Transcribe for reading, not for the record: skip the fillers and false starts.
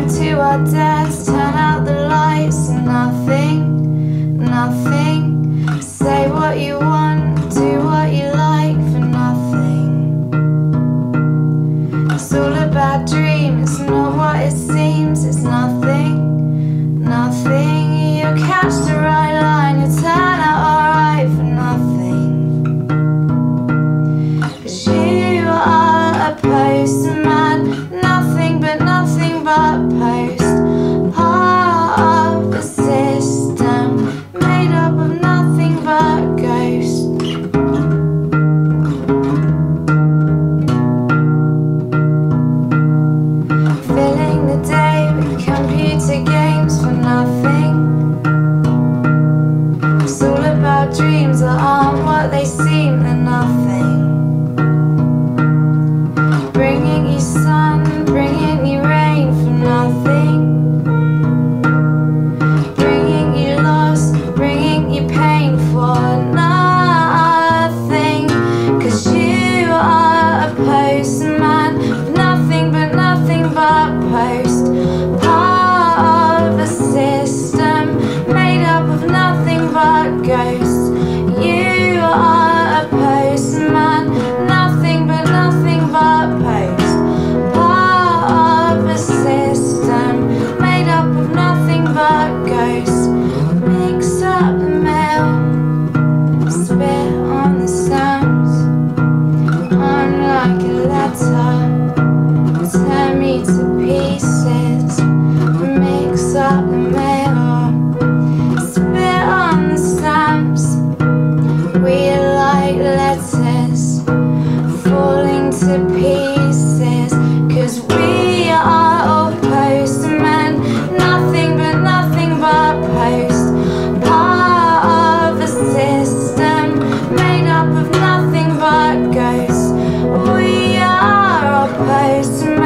Drive to our deaths, turn out the lights, and nothing, nothing. Say what you want, do what you like for nothing. It's all a bad dream, it's not what it seems. It's nothing, nothing. You catch the right line, you turn out alright for nothing. 'Cause you are a postman, nothing but post. Part of a system made up of nothing but ghosts. Filling the day with computer games for nothing. It's all about dreams that aren't what they seem. They're nothing. Bringing you sun, bringing you rain for nothing. Bringing you loss, bringing you pain for nothing. 'Cause you are a postman, nothing but post. Part of a system made up of nothing but ghosts. You are a postman, nothing but post. Part of a system made up of nothing but ghosts. Mix up the mail, spit on the sounds. I'm like a letter, tear me to pieces. Mix up the mail, spit on the stamps. We like letters falling to pieces. 'Cause we are all postmen, nothing but post. Part of a system made up of nothing but ghosts. We are all postmen.